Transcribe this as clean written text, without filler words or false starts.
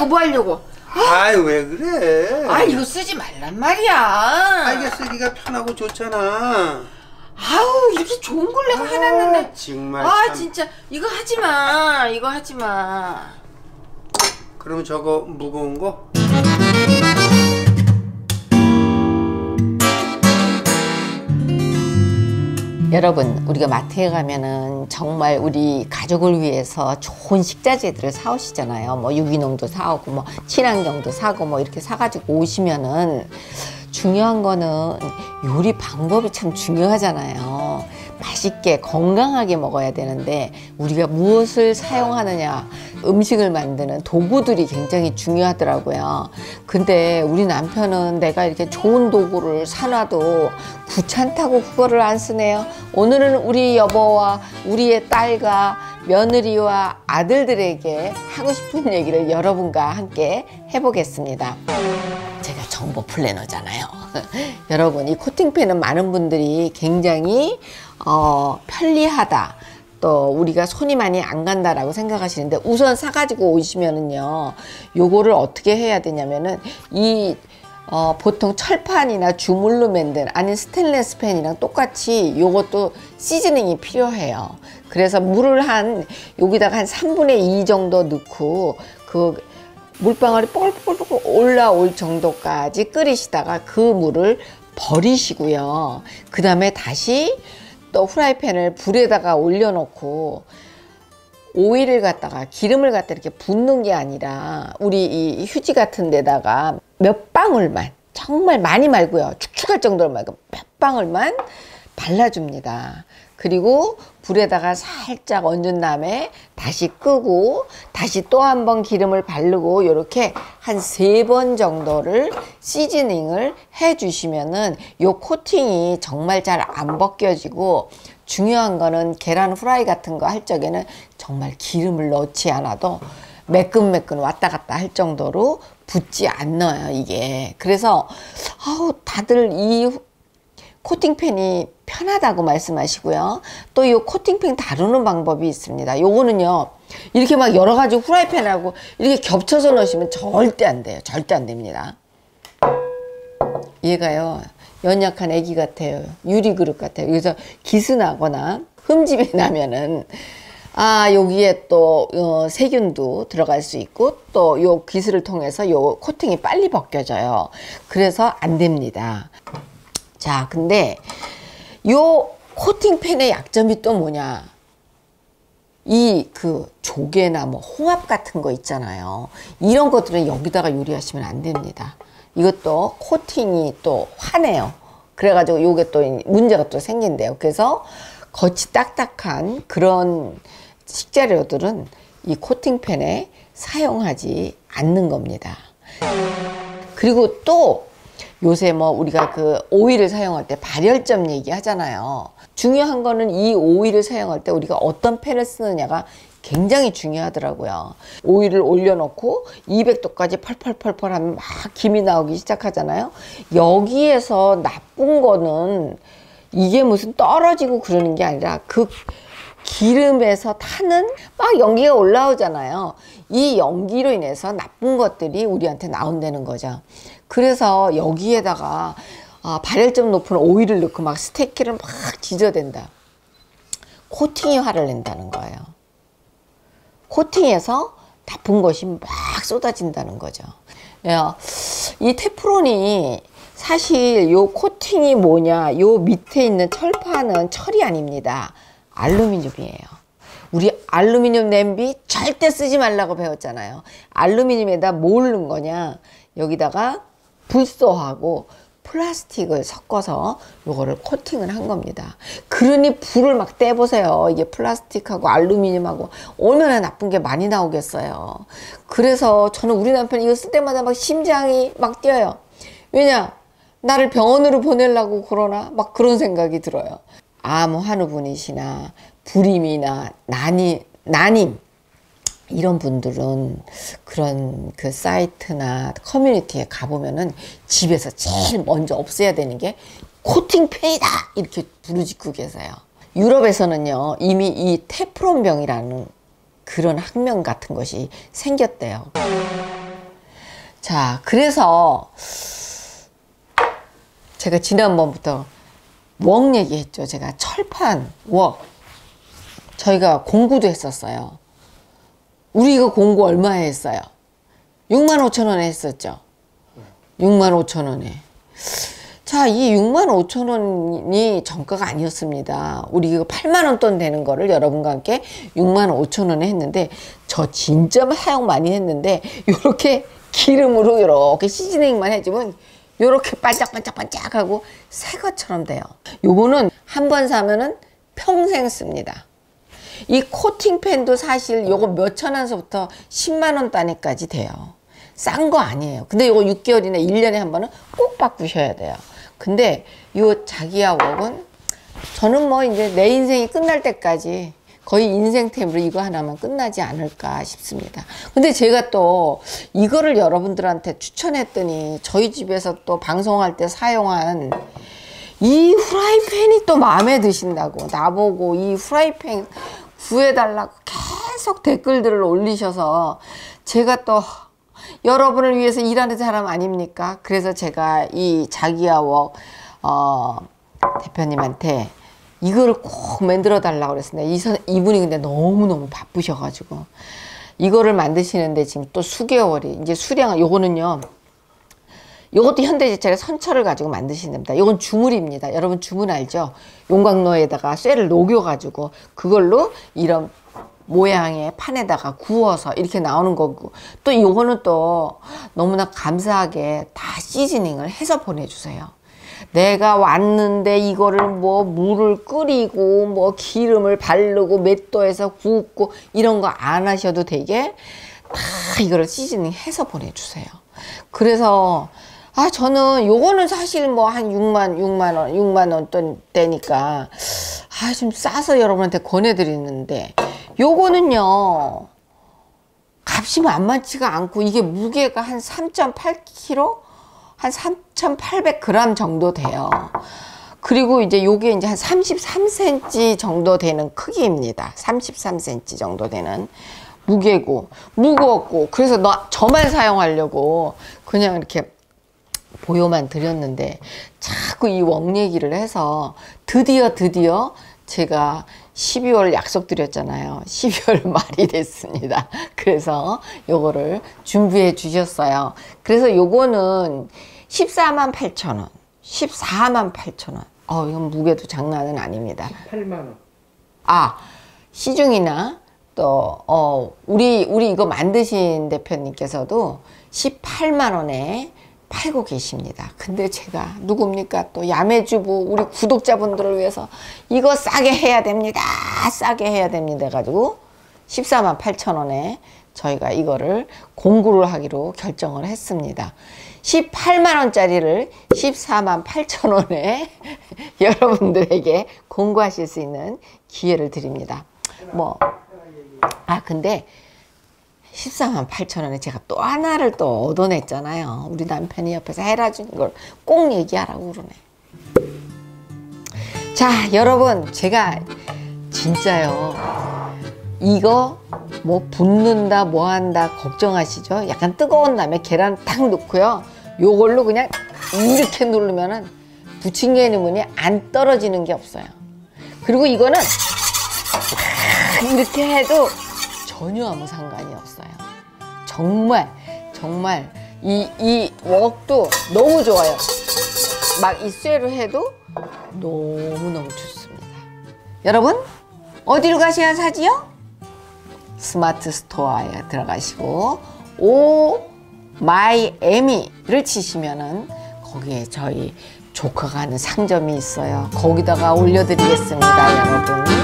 하려고 뭐 하려고. 아이 왜 그래? 아 이거 쓰지 말란 말이야. 아 이게 쓰기가 편하고 좋잖아. 아우 이렇게 좋은 걸 내가 해놨는데. 정말 아 참. 진짜 이거 하지마. 이거 하지마. 그러면 저거 무거운 거? 여러분, 우리가 마트에 가면은 정말 우리 가족을 위해서 좋은 식자재들을 사오시잖아요. 뭐 유기농도 사오고 뭐 친환경도 사고 뭐 이렇게 사가지고 오시면은 중요한 거는 요리 방법이 참 중요하잖아요. 맛있게 건강하게 먹어야 되는데 우리가 무엇을 사용하느냐, 음식을 만드는 도구들이 굉장히 중요하더라고요. 근데 우리 남편은 내가 이렇게 좋은 도구를 사놔도 귀찮다고 그거를 안 쓰네요. 오늘은 우리 여보와 우리의 딸과 며느리와 아들들에게 하고 싶은 얘기를 여러분과 함께 해보겠습니다. 제가 정보 플래너잖아요. 여러분, 이 코팅팬은 많은 분들이 굉장히 편리하다, 또 우리가 손이 많이 안 간다라고 생각하시는데, 우선 사가지고 오시면은요, 요거를 어떻게 해야 되냐면은 보통 철판이나 주물로 만든 아닌 스테인리스 팬이랑 똑같이 요것도 시즈닝이 필요해요. 그래서 물을 여기다가 한 3분의 2 정도 넣고 그 물방울이 뽀글뽀글 올라올 정도까지 끓이시다가 그 물을 버리시고요. 그 다음에 다시 또 프라이팬을 불에다가 올려놓고 오일을 갖다가 기름을 갖다 이렇게 붓는 게 아니라 우리 이 휴지 같은 데다가 몇 방울만, 정말 많이 말고요, 축축할 정도로 말고 몇 방울만 발라줍니다. 그리고 불에다가 살짝 얹은 다음에 다시 끄고 다시 또 한 번 기름을 바르고 이렇게 한 3번 정도를 시즈닝을 해 주시면은 요 코팅이 정말 잘 안 벗겨지고, 중요한 거는 계란 후라이 같은 거 할 적에는 정말 기름을 넣지 않아도 매끈매끈 왔다 갔다 할 정도로 붙지 않아요, 이게. 그래서 다들 이 코팅팬이 편하다고 말씀하시고요. 또 이 코팅팬 다루는 방법이 있습니다. 요거는요, 이렇게 막 여러 가지 후라이팬하고 이렇게 겹쳐서 넣으시면 절대 안 돼요. 절대 안 됩니다. 얘가요, 연약한 애기 같아요. 유리그릇 같아요. 그래서 기스나거나 흠집이 나면은 여기에 또 세균도 들어갈 수 있고, 또 요 기스를 통해서 요 코팅이 빨리 벗겨져요. 그래서 안 됩니다. 자, 근데 요 코팅팬의 약점이 또 뭐냐? 조개나 뭐 홍합 같은 거 있잖아요. 이런 것들은 여기다가 요리하시면 안 됩니다. 이것도 코팅이 또 화내요. 그래가지고 요게 또 문제가 또 생긴대요. 그래서 겉이 딱딱한 그런 식재료들은 이 코팅팬에 사용하지 않는 겁니다. 그리고 또 요새 뭐 우리가 그 오일을 사용할 때 발열점 얘기 하잖아요. 중요한 거는 이 오일을 사용할 때 우리가 어떤 팬을 쓰느냐가 굉장히 중요하더라고요. 오일을 올려놓고 200도까지 펄펄펄펄 하면 막 김이 나오기 시작하잖아요. 여기에서 나쁜 거는 이게 무슨 떨어지고 그러는 게 아니라 그 기름에서 타는 막 연기가 올라오잖아요. 이 연기로 인해서 나쁜 것들이 우리한테 나온다는 거죠. 그래서 여기에다가 발열점 높은 오일을 넣고 막 스테이크를 막 지져댄다. 코팅이 화를 낸다는 거예요. 코팅해서 나쁜 것이 막 쏟아진다는 거죠. 이 테프론이 사실 요 코팅이 뭐냐, 요 밑에 있는 철판은 철이 아닙니다. 알루미늄이에요. 우리 알루미늄 냄비 절대 쓰지 말라고 배웠잖아요. 알루미늄에다 뭘 넣은 거냐, 여기다가 불소하고 플라스틱을 섞어서 요거를 코팅을 한 겁니다. 그러니 불을 막 떼보세요. 이게 플라스틱하고 알루미늄하고 얼마나 나쁜 게 많이 나오겠어요. 그래서 저는 우리 남편 이거 쓸 때마다 막 심장이 막 뛰어요. 왜냐? 나를 병원으로 보내려고 그러나? 막 그런 생각이 들어요. 암 환우분이시나 불임이나 난임 이런 분들은 그런 그 사이트나 커뮤니티에 가보면은 집에서 제일 먼저 없애야 되는 게 코팅팬이다 이렇게 부르짖고 계세요. 유럽에서는요, 이미 이 테프론병이라는 그런 학명 같은 것이 생겼대요. 자, 그래서 제가 지난번부터 웍 얘기했죠. 제가 철판 웍 저희가 공구도 했었어요. 우리 이거 공구 얼마에 했어요? 65,000원에 했었죠. 65,000원에. 자, 이 65,000원이 정가가 아니었습니다. 우리 이거 80,000원 돈 되는 거를 여러분과 함께 65,000원에 했는데, 저 진짜 사용 많이 했는데, 요렇게 기름으로 요렇게 시즈닝만 해주면 요렇게 반짝반짝반짝하고 새 것처럼 돼요. 요거는 한 번 사면은 평생 씁니다. 이 코팅팬도 사실 요거 몇천 원서부터 10만 원 단위까지 돼요. 싼 거 아니에요. 근데 요거 6개월이나 1년에 한 번은 꼭 바꾸셔야 돼요. 근데 요 자기야 웍은 저는 뭐 이제 내 인생이 끝날 때까지 거의 인생템으로 이거 하나만 끝나지 않을까 싶습니다. 근데 제가 또 이거를 여러분들한테 추천했더니 저희 집에서 또 방송할 때 사용한 이 후라이팬이 또 마음에 드신다고 나보고 이 후라이팬 구해달라고 계속 댓글들을 올리셔서 제가 또 여러분을 위해서 일하는 사람 아닙니까? 그래서 제가 이 자기야 웍 대표님한테 이거를 꼭 만들어 달라고 그랬습니다. 이분이 근데 너무너무 바쁘셔가지고 이거를 만드시는데 지금 또 수개월이 이제 수량을 요거는요. 요것도 현대제철의 선철을 가지고 만드시는 겁니다. 요건 주물입니다. 여러분 주물 알죠? 용광로에다가 쇠를 녹여가지고 그걸로 이런 모양의 판에다가 구워서 이렇게 나오는 거고, 또 요거는 또 너무나 감사하게 다 시즈닝을 해서 보내주세요. 내가 왔는데 이거를 뭐 물을 끓이고 뭐 기름을 바르고 몇 도에서 굽고 이런 거 안 하셔도 되게 다 이거를 시즈닝 해서 보내주세요. 그래서 저는 요거는 사실 뭐 한 6만 원 대니까 좀 싸서 여러분한테 권해드리는데, 요거는요 값이 만만치가 않고 이게 무게가 한 3.8kg? 한 3,800g 정도 돼요. 그리고 이제 요게 이제 한 33cm 정도 되는 크기입니다. 33cm 정도 되는 무게고 무거웠고, 그래서 저만 사용하려고 그냥 이렇게 보여만 드렸는데 자꾸 이 웍 얘기를 해서 드디어 제가 12월 약속 드렸잖아요. 12월 말이 됐습니다. 그래서 요거를 준비해 주셨어요. 그래서 요거는 148,000원 148,000원. 이건 무게도 장난은 아닙니다. 18만 원. 시중이나 또 우리 이거 만드신 대표님께서도 18만 원에 팔고 계십니다. 근데 제가 누굽니까? 또 야매주부 우리 구독자분들을 위해서 이거 싸게 해야 됩니다. 싸게 해야 됩니다. 해가지고 148,000원에 저희가 이거를 공구를 하기로 결정을 했습니다. 18만 원짜리를 148,000원에 여러분들에게 공구하실 수 있는 기회를 드립니다. 근데 148,000원에 제가 또 하나를 또 얻어냈잖아요. 우리 남편이 옆에서 해라주는 걸 꼭 얘기하라고 그러네. 자, 여러분, 제가 진짜요, 이거 뭐 붓는다 뭐 한다 걱정하시죠? 약간 뜨거운 다음에 계란 딱 넣고요, 요걸로 그냥 이렇게 누르면은 부침개는 안 떨어지는 게 없어요. 그리고 이거는 이렇게 해도 전혀 아무 상관이 없어요. 정말 이 웍도 너무 좋아요. 막 이 쇠로 해도 너무너무 좋습니다. 여러분, 어디로 가셔야 사지요? 스마트 스토어에 들어가시고 오마이애미를 치시면은 거기에 저희 조카가 하는 상점이 있어요. 거기다가 올려드리겠습니다, 여러분.